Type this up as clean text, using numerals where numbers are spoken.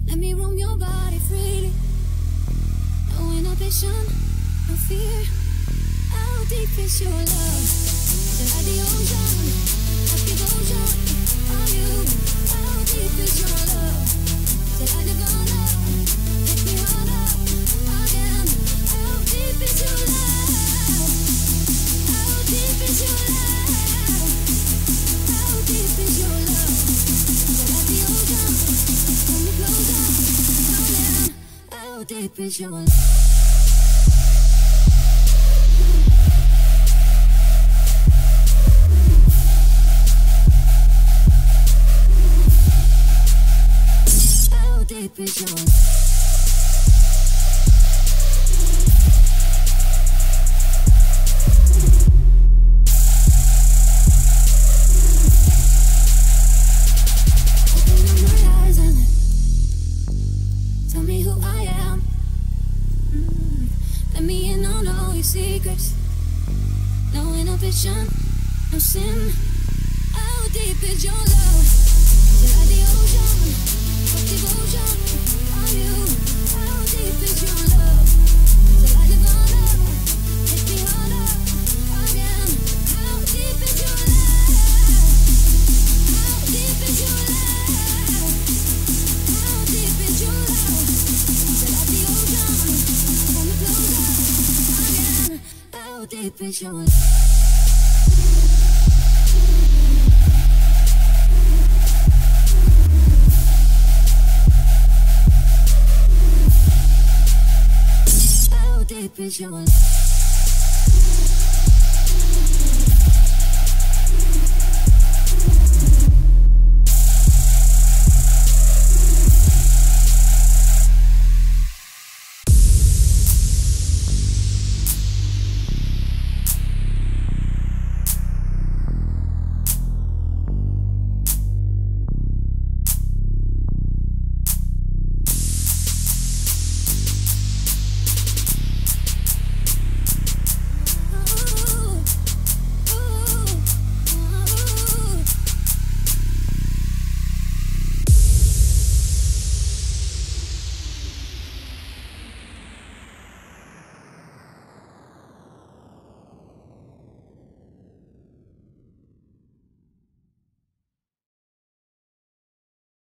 Let me roam your body freely. No inhibition, no fear. How deep is your love? Is it like the ocean, like devotion? Are you? How deep is your love? Is it like Nirvana? Hit me harder again. How deep is your love? How deep is your love? How deep is your love? Is it like the ocean? Pull me closer again. How deep is your love? Deep is your Open up my eyes and tell me who I am. Let me in on all your secrets. No inhibition, no sin. How deep is your love? Is it like the ocean? What devotion are you? How deep is your love? Is it like Nirvana? Hit me harder again. How deep is your love? How deep is your love? How deep is your love? Is it like the ocean? Pull me closer again. How deep is your love? Deep is your love.